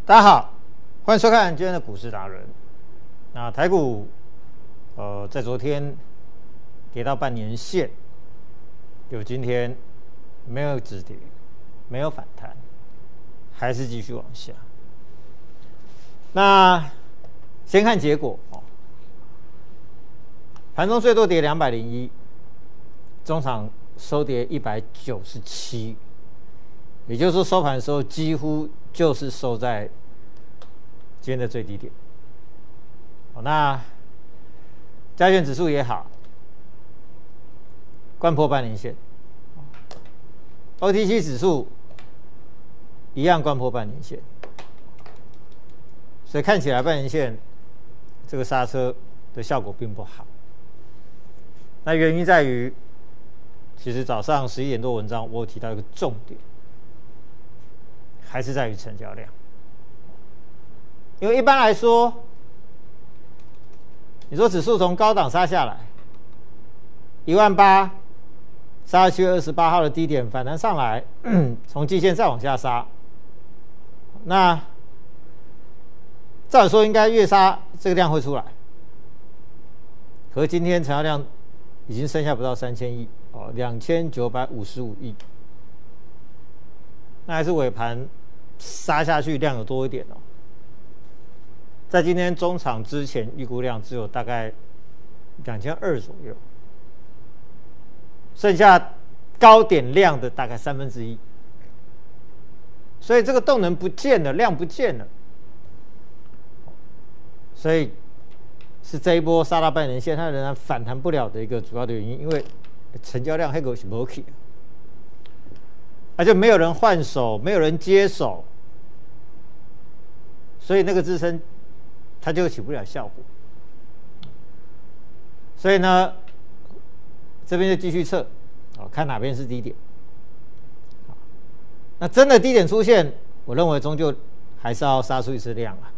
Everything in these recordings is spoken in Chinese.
大家好，欢迎收看今天的股市达人。那台股，在昨天跌到半年线，就今天没有止跌，没有反弹，还是继续往下。那先看结果哦，盘中最多跌201，中场收跌197，也就是说收盘的时候几乎就是收在今天的最低点。那加权指数也好，掼破半年线 ，OTC 指数一样掼破半年线，所以看起来半年线这个刹车的效果并不好。那原因在于，其实早上11点多文章我有提到一个重点，还是在于成交量。因为一般来说，你说指数从高档杀下来18000，杀到7月28号的低点，反弹上来，从季线再往下杀，那照理说应该越杀这个量会出来，可是今天成交量已经剩下不到3000亿哦，2955亿，那还是尾盘杀下去量有多一点哦。在今天中场之前，预估量只有大概2200左右，剩下高点量的大概1/3，所以这个动能不见了，量不见了，所以是这一波杀到半年线，它仍然反弹不了的一个主要的原因，因为成交量那个是没起，而且没有人换手，没有人接手，所以那个支撑它就起不了效果。所以呢，这边就继续测，看哪边是低点。那真的低点出现，我认为终究还是要杀出一次量啊。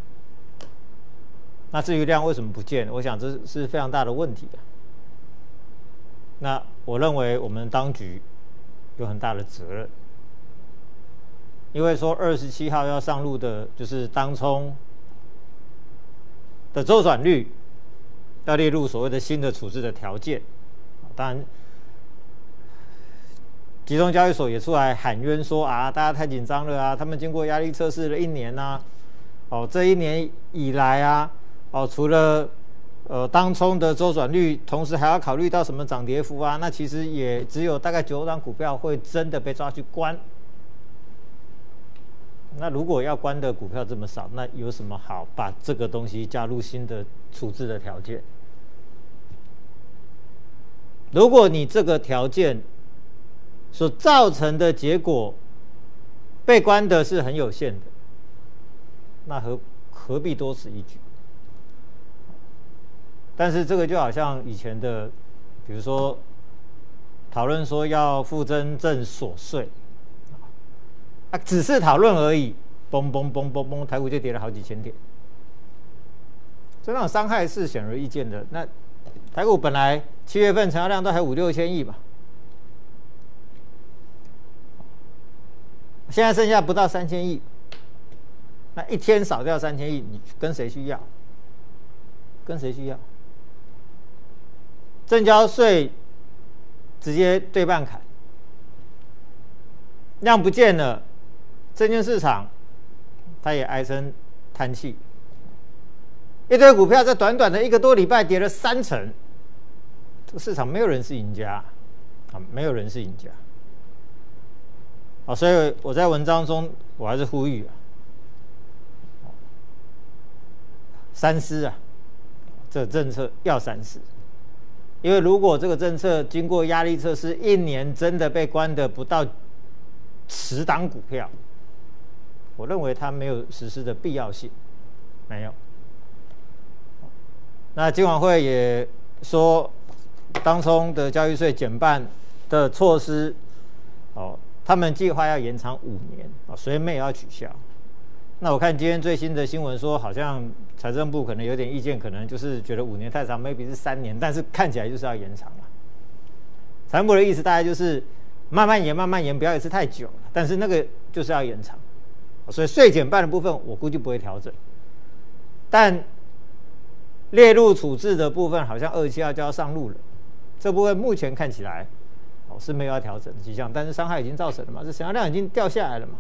那至于量为什么不见，我想这是非常大的问题的。那我认为我们当局有很大的责任，因为说27号要上路的就是当冲的周转率要列入所谓的新的处置的条件，当然，集中交易所也出来喊冤说啊，大家太紧张了啊，他们经过压力测试了1年啊，这1年以来啊，除了当冲的周转率，同时还要考虑到什么涨跌幅啊，那其实也只有大概9档股票会真的被抓去关。那如果要关的股票这么少，那有什么好把这个东西加入新的处置的条件？如果你这个条件所造成的结果被关的是很有限的，那何必多此一举？但是这个就好像以前的，比如说讨论说要负增正所税。只是讨论而已，嘣嘣嘣嘣嘣，台股就跌了好几千点，所以那种伤害是显而易见的。那台股本来7月份成交量都还5、6千亿嘛，现在剩下不到3000亿，那一天少掉3000亿，你跟谁去要？跟谁去要？证交税直接对半砍，量不见了。证券市场，它也唉声叹气，一堆股票在短短的1个多礼拜跌了30%，这个市场没有人是赢家，没有人是赢家，所以我在文章中我还是呼吁三思啊，这个政策要三思，因为如果这个政策经过压力测试1年，真的被关的不到10档股票。我认为它没有实施的必要性，没有。那金管会也说，当冲的交易税减半的措施，他们计划要延长5年，所以没有要取消。那我看今天最新的新闻说，好像财政部可能有点意见，可能就是觉得5年太长 ，maybe 是3年，但是看起来就是要延长了。财政部的意思大概就是慢慢延，慢慢延，不要一次太久了。但是那个就是要延长。 所以税减半的部分我估计不会调整，但列入处置的部分好像27号就要上路了，这部分目前看起来是没有要调整的迹象，但是伤害已经造成了嘛，这成交量已经掉下来了嘛。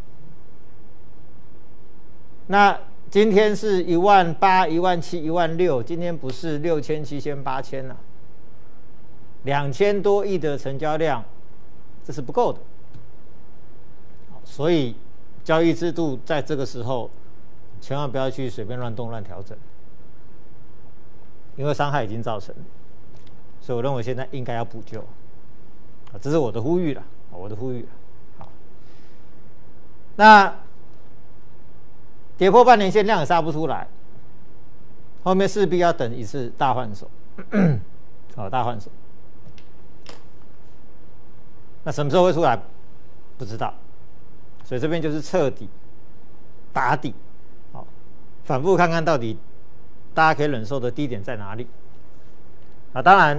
那今天是18000、17000、16000，今天不是6000、7000、8000了，2000多亿的成交量，这是不够的。所以交易制度在这个时候，千万不要去随便乱动乱调整，因为伤害已经造成了。所以我认为现在应该要补救，这是我的呼吁了，我的呼吁了。好，那跌破半年线量也杀不出来，后面势必要等一次大换手，大换手。那什么时候会出来？不知道，所以这边就是彻底打底，反复看看到底大家可以忍受的低点在哪里。当然，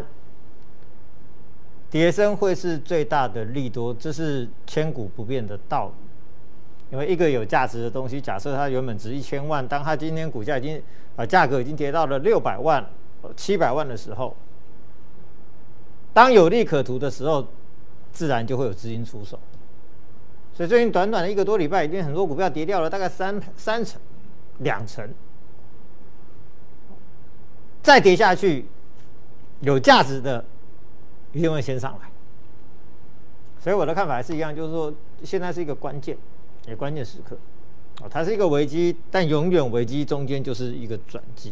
跌升会是最大的利多，这是千古不变的道理。因为一个有价值的东西，假设它原本值1000万，当它今天股价已经价格已经跌到了600万、700万的时候，当有利可图的时候，自然就会有资金出手。所以最近短短的1个多礼拜，已经很多股票跌掉了大概3成、2成，再跌下去，有价值的一定会先上来。所以我的看法还是一样，就是说现在是一个关键。也关键时刻，它是一个危机，但永远危机中间就是一个转机。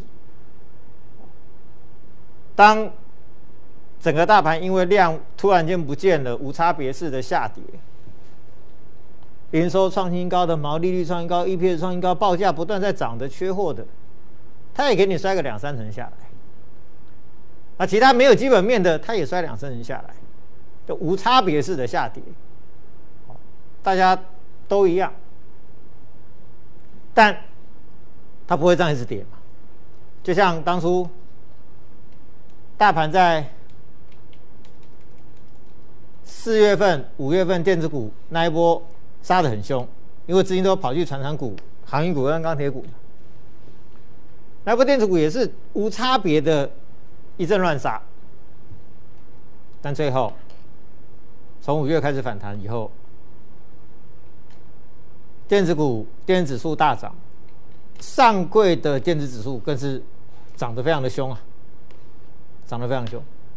当整个大盘因为量突然间不见了，无差别式的下跌，营收创新高的、毛利率创新高、EPS 创新高、报价不断在涨的、缺货的，它也给你摔个2-3成下来。那其他没有基本面的，它也摔2-3成下来，就无差别式的下跌，大家都一样，但它不会这样一直跌嘛？就像当初大盘在4月份、5月份电子股那一波杀得很凶，因为资金都跑去传产股、航运股跟钢铁股，那波电子股也是无差别的一阵乱杀，但最后从5月开始反弹以后，电子股、电子指数大涨，上柜的电子指数更是涨得非常的凶啊，涨得非常凶。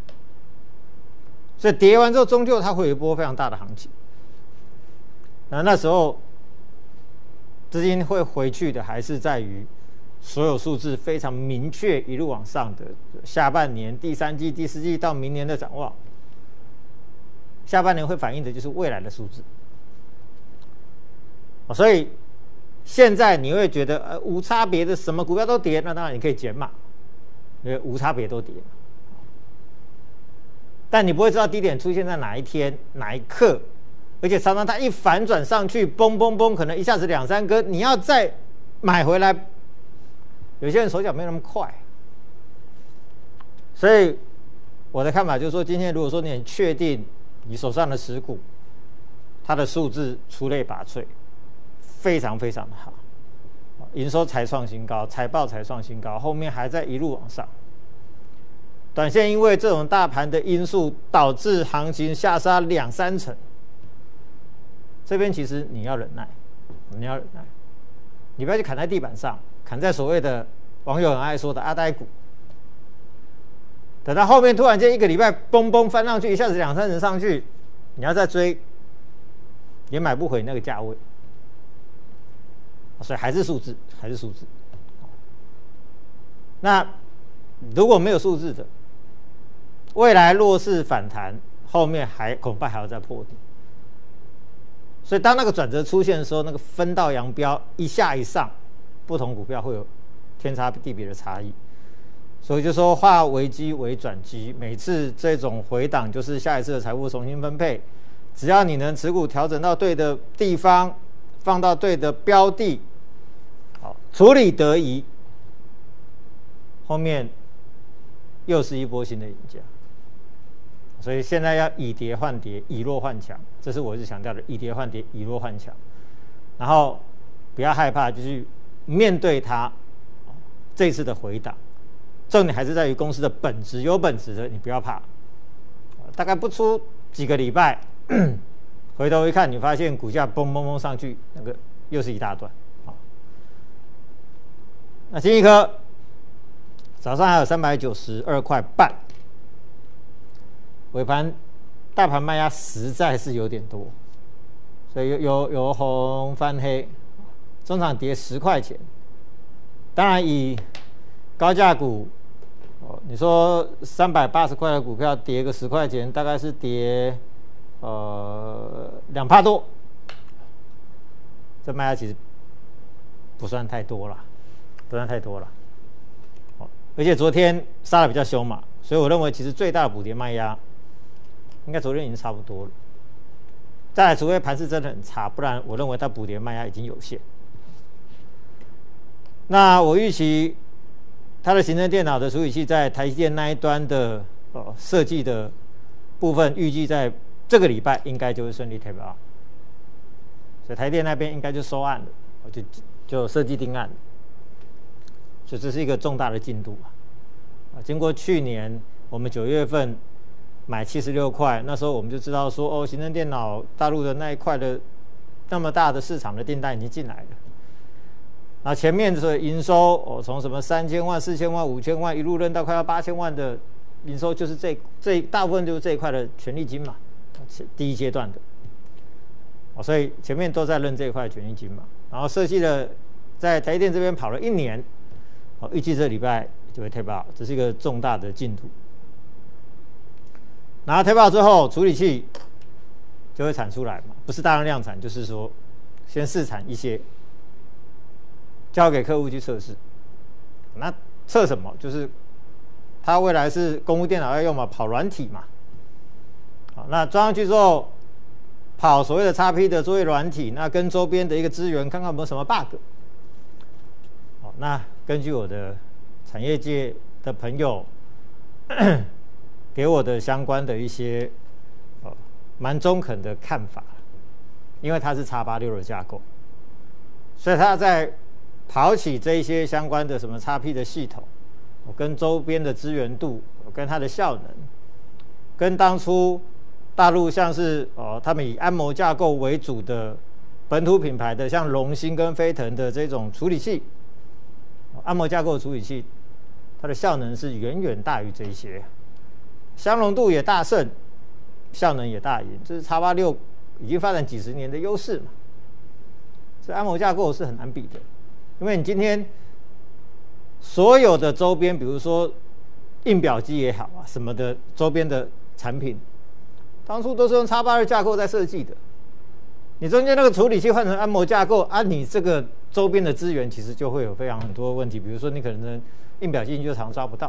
所以跌完之后，终究它会有一波非常大的行情。那时候资金会回去的，还是在于所有数字非常明确一路往上的下半年、第3季、第4季到明年的展望。下半年会反映的就是未来的数字。所以现在你会觉得无差别的什么股票都跌，那当然你可以减码，因为无差别都跌。但你不会知道低点出现在哪一天哪一刻，而且常常它一反转上去，嘣嘣嘣，可能一下子2-3根，你要再买回来，有些人手脚没有那么快。所以我的看法就是说，今天如果说你很确定你手上的持股，它的数字出类拔萃，非常非常的好，营收才创新高，财报才创新高，后面还在一路往上。短线因为这种大盘的因素导致行情下杀2-3成，这边其实你要忍耐，你要忍耐，你不要去砍在地板上，砍在所谓的网友很爱说的阿呆股。等到后面突然间1个礼拜嘣嘣翻上去，一下子2-3成上去，你要再追，也买不回那个价位。所以还是数字，还是数字。那如果没有数字的，未来弱势反弹，后面恐怕还要再破底。所以当那个转折出现的时候，那个分道扬镳，一下一上，不同股票会有天差地别的差异。所以就说化危机为转机，每次这种回档就是下一次的财富重新分配。只要你能持股调整到对的地方，放到对的标的，好处理得宜，后面又是一波新的赢家。所以现在要以跌换跌，以弱换强，这是我一直强调的，以跌换跌，以弱换强。然后不要害怕，就去面对它这次的回档。重点还是在于公司的本质，有本质的你不要怕。大概不出几个礼拜，回头一看，你发现股价蹦蹦蹦上去，那个又是一大段。那金一科早上还有392块半，尾盘大盘卖压实在是有点多，所以有红翻黑，中场跌10块钱。当然以高价股，你说380块的股票跌个10块钱，大概是跌2%多，这卖压其实不算太多了。而且昨天杀的比较凶嘛，所以我认为其实最大的补跌卖压应该昨天已经差不多了。再来，除非盘势真的很差，不然我认为它补跌卖压已经有限。那我预期它的行政电脑的处理器在台积电那一端的设计的部分，预计在这个礼拜应该就会顺利 tape out， 所以台电那边应该就收案了，就设计定案了。所以这是一个重大的进度经过去年我们9月份买76块，那时候我们就知道说，行政电脑大陆的那一块的那么大的市场的订单已经进来了。那前面的营收从什么3000万、4000万、5000万一路扔到快要8000万的营收，就是这大部分就是这一块的权利金嘛，第一阶段的。所以前面都在认这一块权利金嘛，然后设计的在台积电这边跑了1年。预计这礼拜就会 tape out， 这是一个重大的进度。拿到 tape out之后，处理器就会产出来嘛，不是大量产，就是说先试产一些，交给客户去测试。那测什么？就是它未来是公务电脑要用嘛，跑软体嘛。那装上去之后，跑所谓的 XP 的作业软体，那跟周边的一个资源，看看有没有什么 bug。那根据我的产业界的朋友给我的相关的一些蛮中肯的看法，因为它是 X86 的架构，所以它在跑起这一些相关的什么 XP 的系统，跟周边的资源度，跟它的效能，跟当初大陆像是他们以安谋架构为主的本土品牌的像龙芯跟飞腾的这种处理器。安谋架构的处理器，它的效能是远远大于这一些，相容度也大胜，效能也大赢，这是 X86 已经发展几十年的优势嘛。这安谋架构是很难比的，因为你今天所有的周边，比如说印表机也好啊，什么的周边的产品，当初都是用 X82 架构在设计的。你中间那个处理器换成安谋架构你这个周边的资源其实就会有非常很多问题，比如说你可能印表机就常抓不到，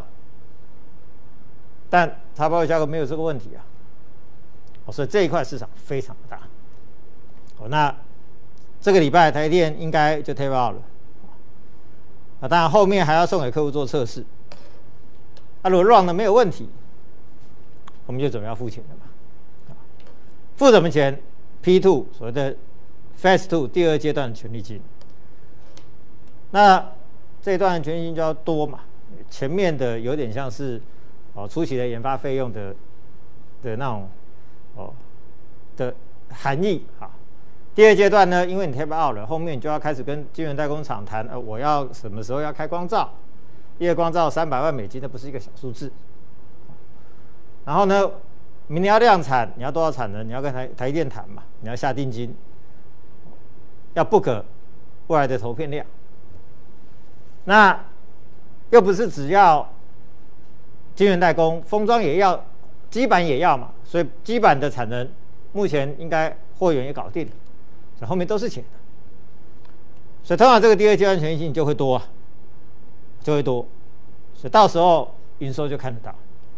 但 X82 架构没有这个问题所以这一块市场非常的大。那这个礼拜台积电应该就 tape out 了当然后面还要送给客户做测试。如果 run 的没有问题，我们就准备要付钱了嘛。付什么钱？P2 所谓的 Phase 2第2阶段的权利金，那这一段权利金就要多嘛，前面的有点像是初期的研发费用的那种的含义第2阶段呢，因为你 tape out 了，后面你就要开始跟晶圆代工厂谈，我要什么时候要开光罩，一个光罩300万美金，那不是一个小数字。然后呢，明年要量产，你要多少产能？你要跟台积电谈嘛，你要下定金，要 book 未来的投片量。那又不是只要晶圆代工，封装也要，基板也要嘛，所以基板的产能目前应该货源也搞定了，所以后面都是钱的。所以通常这个第2阶段权利金就会多就会多，所以到时候营收就看得到。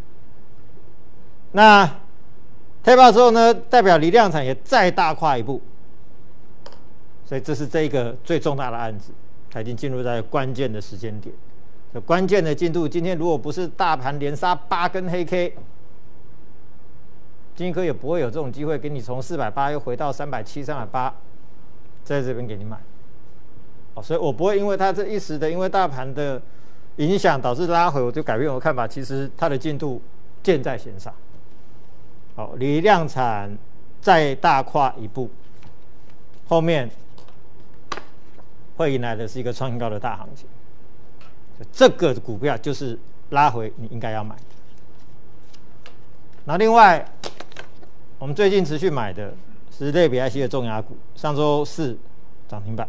那 tape out 之后呢，代表离量产也再大跨一步，所以这是这个最重大的案子，它已经进入在关键的时间点，关键的进度。今天如果不是大盘连杀8根黑 K， 晶科也不会有这种机会给你从480又回到370、380，在这边给你买。 所以我不会因为它这一时的因为大盘的影响导致拉回，我就改变我的看法。其实它的进度箭在弦上，离量产再大跨一步，后面会迎来的是一个创新高的大行情。这个股票就是拉回你应该要买的。那另外，我们最近持续买的是类比 IC 的重压股，上周四涨停板，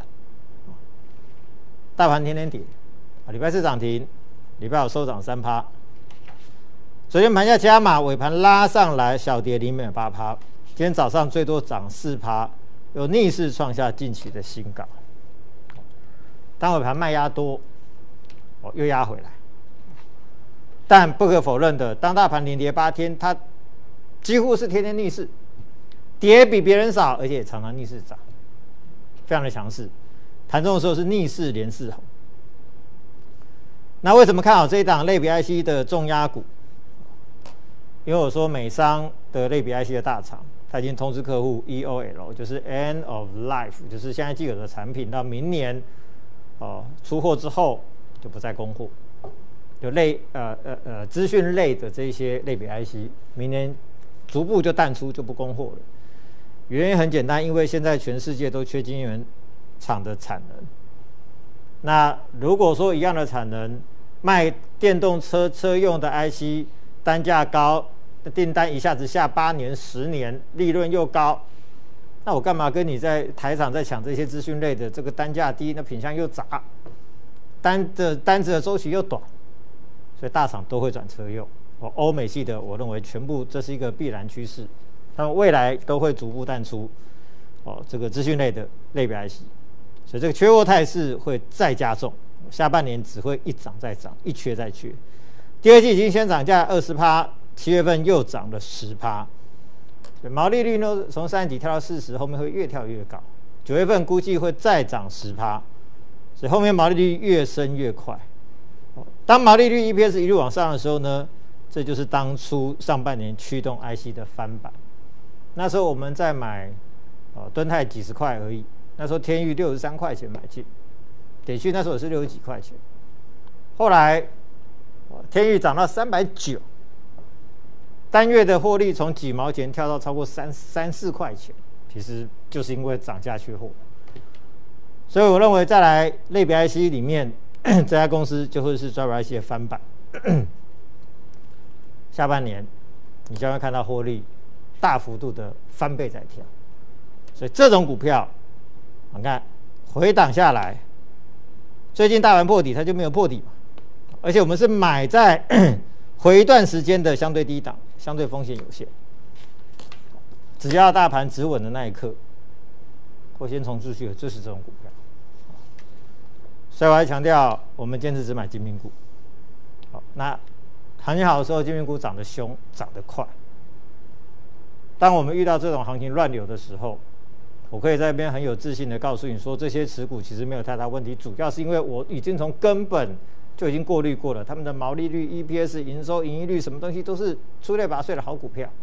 大盘天天跌，礼拜四涨停，礼拜五收涨3%。昨天盘下加码，尾盘拉上来，小跌0.8%。今天早上最多涨4%，有逆势创下近期的新高。当尾盘卖压多，又压回来。但不可否认的，当大盘连跌8天，它几乎是天天逆势，跌比别人少，而且也常常逆势涨，非常的强势。盘中的时候是逆势连四红。那为什么看好这一档类比 IC 的重压股？因为我说美商的类比 IC 的大厂，它已经通知客户 EOL， 就是 End of Life， 就是现在既有的产品到明年出货之后就不再供货。有资讯类的这些类比 IC， 明年逐步就淡出，就不供货了。原因很简单，因为现在全世界都缺晶圆厂的产能。那如果说一样的产能，卖电动车车用的 IC， 单价高，订单一下子下8年、10年，利润又高，那我干嘛跟你在台厂在抢这些资讯类的？这个单价低，那品项又杂，单子的周期又短。所以大厂都会转车用，欧美系的，我认为全部这是一个必然趋势，他们未来都会逐步淡出这个资讯类的类别 IC， 所以这个缺货态势会再加重，下半年只会一涨再涨，一缺再缺。第二季已经先涨价20%，7月份又涨了10%，毛利率呢从3底跳到40%，后面会越跳越高，9月份估计会再涨10%，所以后面毛利率越升越快。当毛利率 EPS 一路往上的时候呢，这就是当初上半年驱动 IC 的翻版。那时候我们在买敦泰几十块而已，那时候天钰63块钱买进，点去那时候也是60几块钱。后来天钰涨到390，单月的获利从几毛钱跳到超过3、4块钱，其实就是因为涨价缺货。所以我认为再来类别 IC 里面，这家公司就会是 Driver IC 的翻版。下半年你将会看到获利大幅度的翻倍在跳，所以这种股票，你看回档下来，最近大盘破底，它就没有破底嘛，而且我们是买在回一段时间的相对低档，相对风险有限，只要大盘止稳的那一刻，会先冲出去的，就是这种股票。所以我还强调，我们坚持只买精品股。好，那行情好的时候，精品股涨得凶，涨得快。当我们遇到这种行情乱流的时候，我可以在这边很有自信的告诉你说，这些持股其实没有太大问题，主要是因为我已经从根本就已经过滤过了，他们的毛利率、EPS、营收、盈利率什么东西都是出类拔萃的好股票。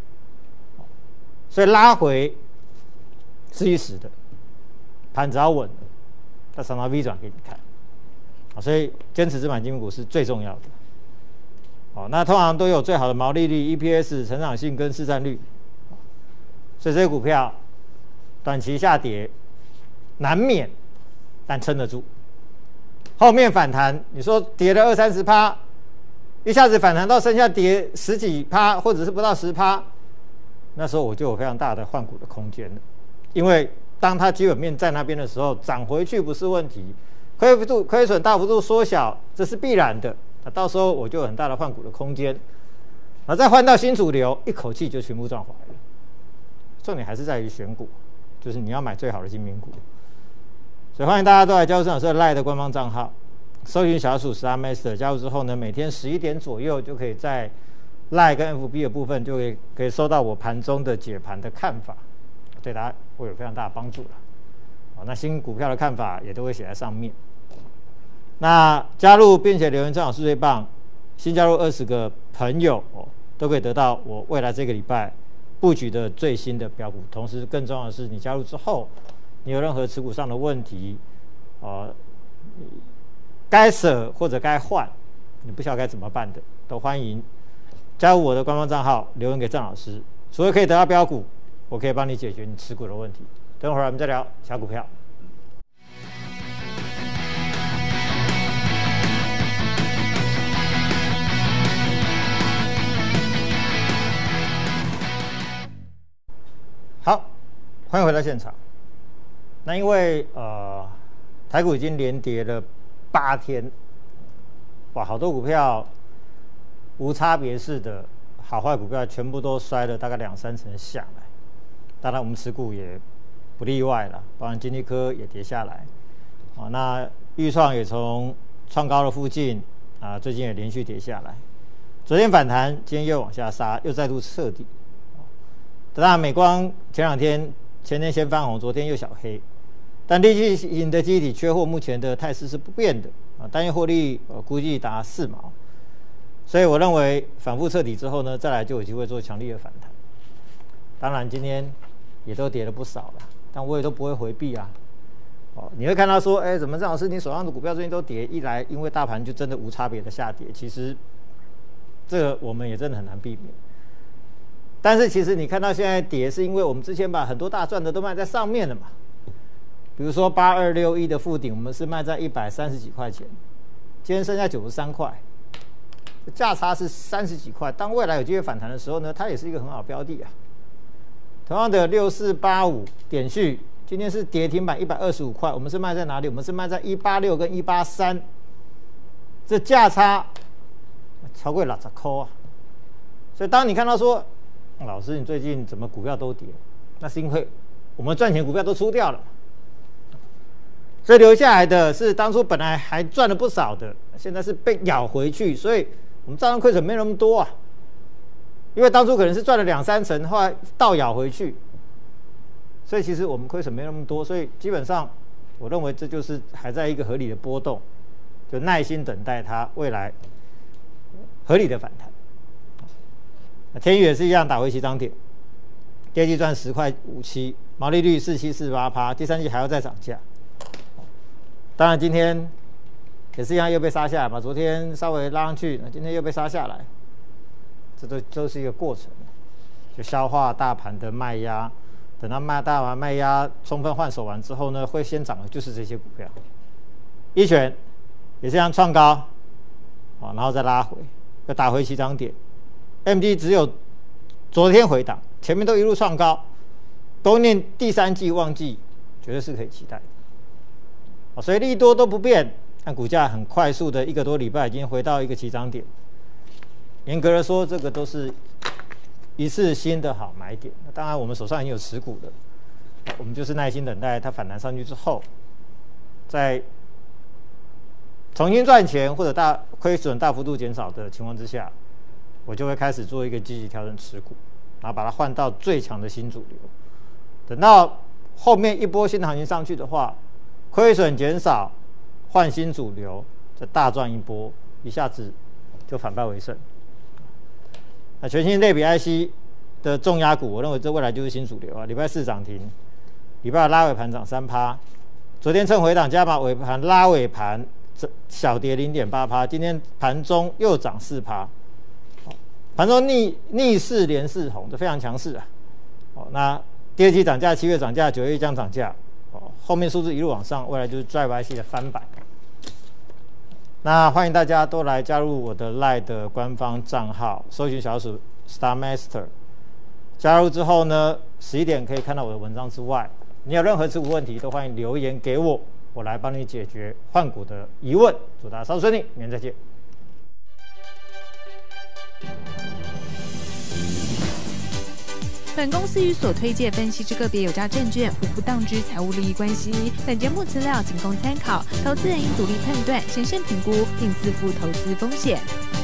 所以拉回是一时的，盘只要稳了，它常常 V 转给你看。好，所以坚持只买精品股是最重要的。好，那通常都有最好的毛利率、EPS、成长性跟市占率，所以这些股票短期下跌难免，但撑得住。后面反弹，你说跌了20-30%，一下子反弹到剩下跌10几%，或者是不到10%，那时候我就有非常大的换股的空间了。因为当它基本面在那边的时候，涨回去不是问题，亏损大幅度缩小，这是必然的。那到时候我就有很大的换股的空间，再换到新主流，一口气就全部赚回来了。重点还是在于选股，就是你要买最好的精品股。所以欢迎大家都来加入郑老师的 LINE 的官方账号，搜寻小鼠10master， 加入之后呢，每天11点左右就可以在 LINE 跟 FB 的部分就可以收到我盘中的解盘的看法，对大家会有非常大的帮助了。好，那新股票的看法也都会写在上面。那加入并且留言郑老师最棒，新加入20个朋友都可以得到我未来这个礼拜布局的最新的标股。同时更重要的是，你加入之后，你有任何持股上的问题， 该舍或者该换，你不晓得该怎么办的，都欢迎加入我的官方账号留言给郑老师。除了可以得到标股，我可以帮你解决你持股的问题。等会儿我们再聊小股票。好，欢迎回到现场。那因为台股已经连跌了8天，哇，好多股票无差别式的好坏股票全部都摔了大概2-3成下来。当然我们持股也不例外了，包含金利科也跌下来。那裕创也从创高的附近最近也连续跌下来。昨天反弹，今天又往下杀，又再度彻底。当然，美光前天先翻红，昨天又小黑，但立积型的记忆体缺货，目前的态势是不变的单月获利估计达4毛，所以我认为反复彻底之后呢，再来就有机会做强力的反弹。当然今天也都跌了不少了，但我也都不会回避啊。你会看到说，怎么郑老师你手上的股票最近都跌？一来因为大盘就真的无差别的下跌，其实这个我们也真的很难避免。但是其实你看到现在跌，是因为我们之前把很多大赚的都卖在上面了嘛。比如说8261的附顶，我们是卖在130几块钱，今天剩下93块，价差是30几块。当未来有机会反弹的时候呢，它也是一个很好的标的啊。同样的6485点序，今天是跌停板125块，我们是卖在哪里？我们是卖在186跟183，这价差超过60块啊。所以当你看到说，老师，你最近怎么股票都跌？那是因为我们赚钱股票都出掉了，所以留下来的是当初本来还赚了不少的，现在是被咬回去，所以我们账上亏损没那么多啊。因为当初可能是赚了2-3成，后来倒咬回去，所以其实我们亏损没那么多，所以基本上我认为这就是还在一个合理的波动，就耐心等待它未来合理的反弹。天宇也是一样，打回起涨点，第二季赚10.57块，毛利率47.48%，第三季还要再涨价。当然今天也是一样，又被杀下来嘛，昨天稍微拉上去，今天又被杀下来，这都是一个过程，就消化大盘的卖压，等到大盘卖压充分换手完之后呢，会先涨的就是这些股票。一拳也是一样创高，然后再拉回，又打回起涨点。MD 只有昨天回档，前面都一路创高，供应链第三季旺季绝对是可以期待的。所以利多都不变，但股价很快速的1个多礼拜已经回到一个起涨点。严格的说，这个都是一次新的好买点。当然，我们手上已经有持股的，我们就是耐心等待它反弹上去之后，再重新赚钱或者亏损大幅度减少的情况之下，我就会开始做一个积极调整持股，然后把它换到最强的新主流。等到后面一波新行情上去的话，亏损减少，换新主流，再大赚一波，一下子就反败为胜。那全新类比 IC 的重压股，我认为这未来就是新主流啊！礼拜4涨停，礼拜2拉尾盘涨3%，昨天趁回档加码尾盘拉尾盘小跌0.8%，今天盘中又涨4%。盘中逆势连四红，这非常强势啊！那第二季涨价，7月涨价，9月将涨价，后面数字一路往上，未来就是 Drive IC 的翻版。那欢迎大家都来加入我的 LINE 的官方账号，搜寻小鼠 Star Master。加入之后呢，11点可以看到我的文章之外，你有任何持股问题都欢迎留言给我，我来帮你解决换股的疑问。祝大家操作顺利，明天再见。 本公司与所推介分析之个别有价证券无不当之财务利益关系。本节目资料仅供参考，投资人应独立判断、审慎评估，并自负投资风险。